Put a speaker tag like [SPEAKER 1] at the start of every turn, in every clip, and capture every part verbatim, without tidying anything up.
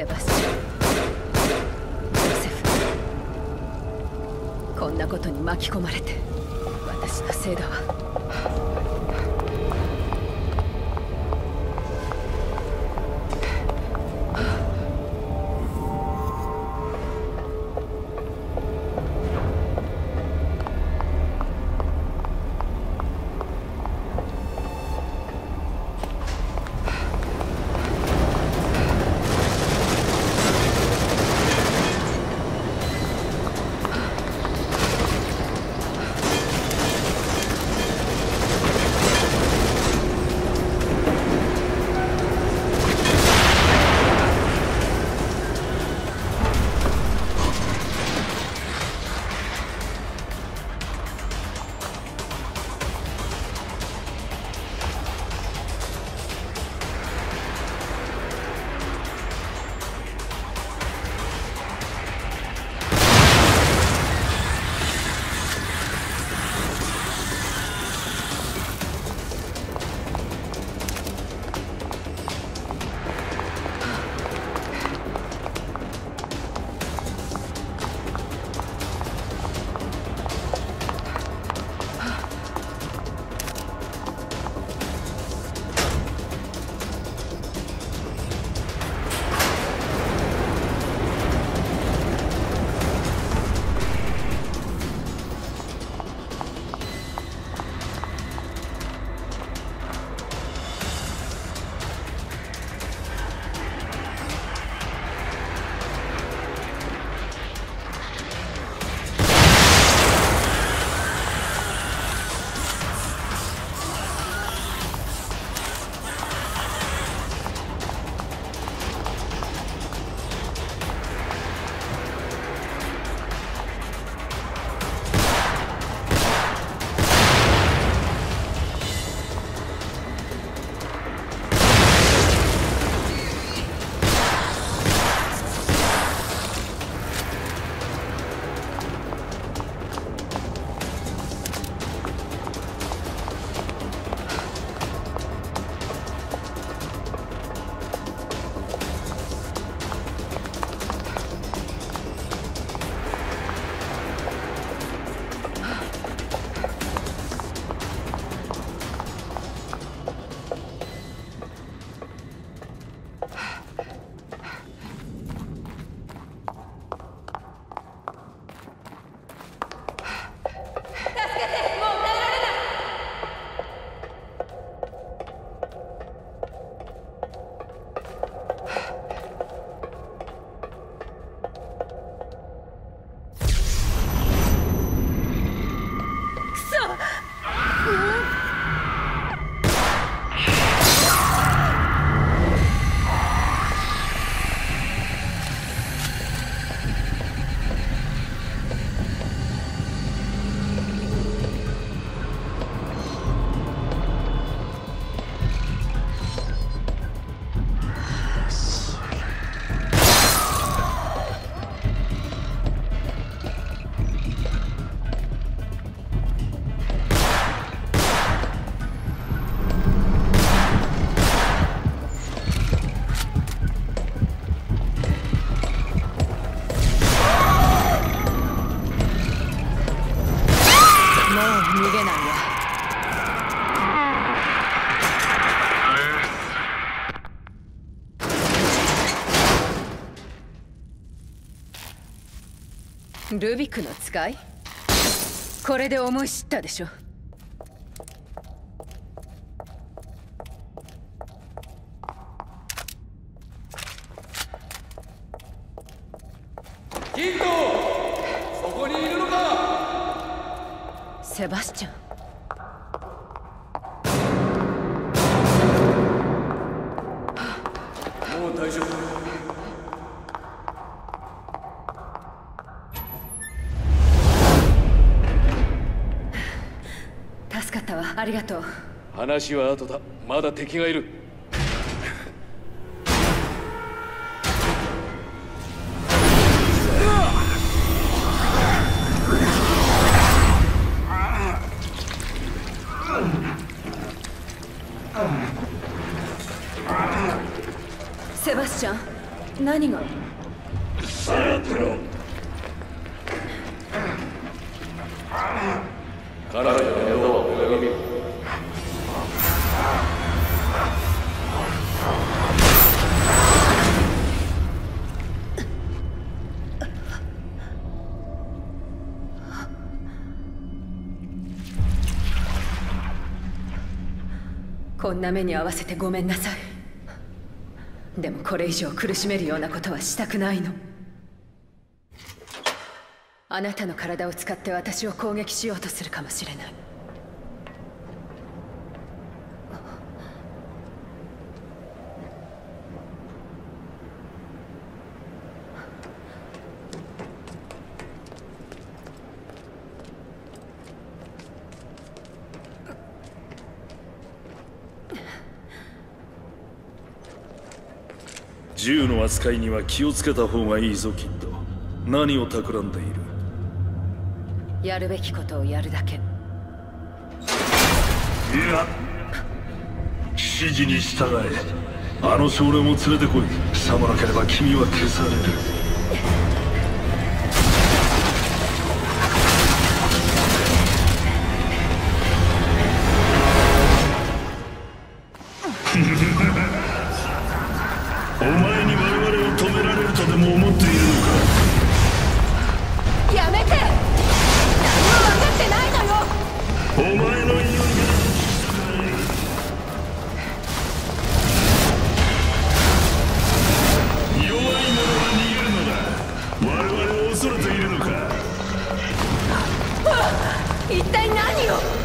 [SPEAKER 1] セバスチャン、ジョセフ、こんなことに巻き込まれて私のせいだわ。ルビクの使い？これで思い知ったでしょ。
[SPEAKER 2] キント、そこにいるのか？
[SPEAKER 1] セバスチャン。
[SPEAKER 2] もう大丈夫。
[SPEAKER 1] 助かったわ、ありがとう。
[SPEAKER 2] 話は後だ、まだ敵がいる。
[SPEAKER 1] セバスチャン、 何が？
[SPEAKER 2] 彼女の面倒は俺が見る。
[SPEAKER 1] こんな目に遭わせてごめんなさい。でもこれ以上苦しめるようなことはしたくないの。あなたの体を使って私を攻撃しようとするかもしれない。
[SPEAKER 3] 銃の扱いには気をつけた方がいいぞキッド。何を企んでいる？
[SPEAKER 1] やるべきことをやるだけ。
[SPEAKER 3] いや、指示に従え。あの少年を連れてこい。さもなければ君は消される。お前に我々を止められるとでも思っているのか？
[SPEAKER 1] やめて！何も分かってないのよ！
[SPEAKER 3] お前の言うに弱い者は逃げるのだ。我々を恐れているのか？
[SPEAKER 1] 一体何を？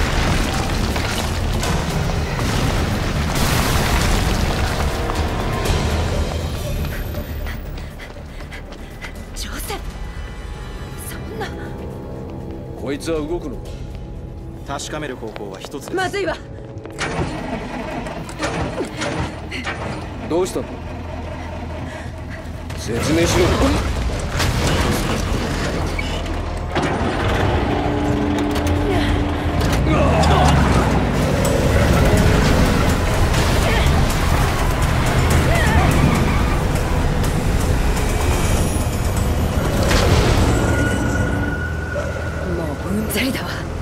[SPEAKER 2] こいつは動くのか？
[SPEAKER 4] 確かめる方法は一つです。
[SPEAKER 1] まずいわ。
[SPEAKER 2] どうしたんだ？説明しろ。
[SPEAKER 1] もううんざりだわ。